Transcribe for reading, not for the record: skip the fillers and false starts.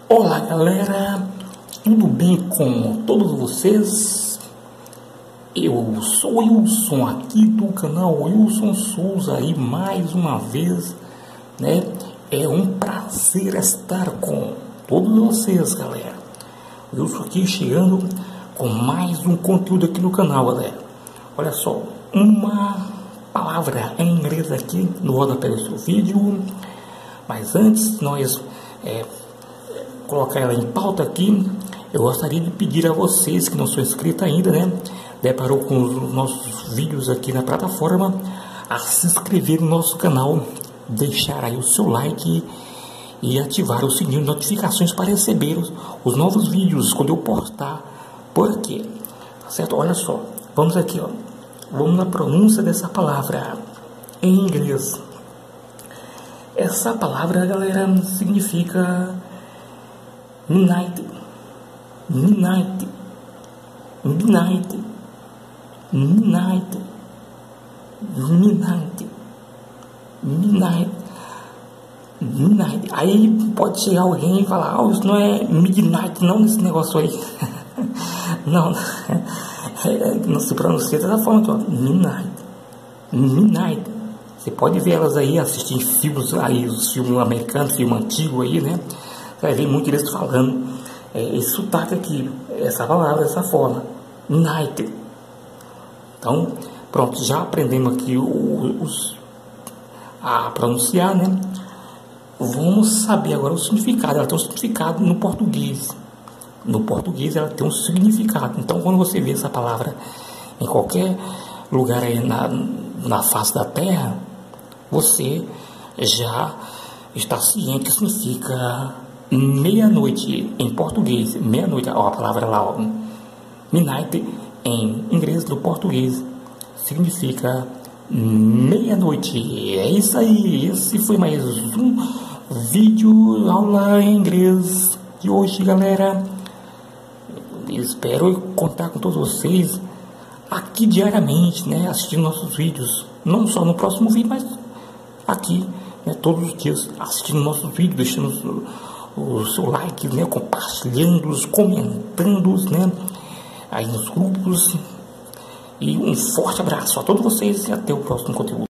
Olá galera, tudo bem com todos vocês? Eu sou o Wilson aqui do canal Wilson Souza e mais uma vez, né? É um prazer estar com todos vocês, galera. Wilson aqui chegando com mais um conteúdo aqui no canal, galera. Olha só, uma palavra em inglês aqui no rodapé do seu vídeo, mas antes de nós colocar ela em pauta aqui, eu gostaria de pedir a vocês que não são inscritos ainda, né, deparou com os nossos vídeos aqui na plataforma, a se inscrever no nosso canal, deixar aí o seu like e ativar o sininho de notificações para receber os novos vídeos quando eu postar. Por quê? Certo? Olha só, vamos aqui, ó, vamos na pronúncia dessa palavra em inglês. Essa palavra, galera, significa midnight, midnight, midnight, midnight, midnight, midnight, midnight. Aí pode chegar alguém e falar: ah, isso não é midnight não, nesse negócio aí. Não, não se pronuncia dessa forma aqui, ó. Midnight, midnight. Você pode ver elas aí, assistir filmes aí, os filmes americanos, filme antigo aí, né? Você vai ver muito eles falando esse sotaque aqui, essa palavra, dessa forma, night. Então, pronto, já aprendemos aqui a pronunciar, né? Vamos saber agora o significado. Ela tem um significado no português. No português ela tem um significado. Então, quando você vê essa palavra em qualquer lugar aí na face da terra, você já está ciente que significa meia-noite em português. Meia-noite, ó, a palavra lá, ó, midnight em inglês, no português significa meia-noite. É isso aí, esse foi mais um vídeo aula em inglês de hoje, galera. Espero contar com todos vocês aqui diariamente, né, assistindo nossos vídeos, não só no próximo vídeo, mas aqui, né, todos os dias assistindo nossos vídeos, deixando o seu like, né, compartilhando, comentando, né, aí nos grupos. E um forte abraço a todos vocês e até o próximo conteúdo.